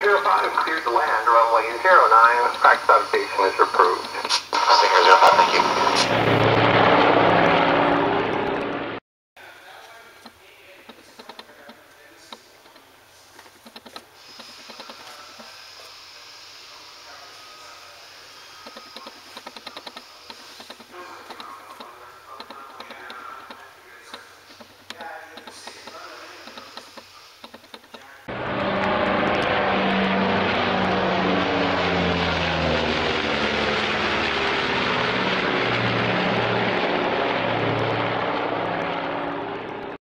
05 cleared the land. Runway 09, practice application is approved. Stinger 05, thank you.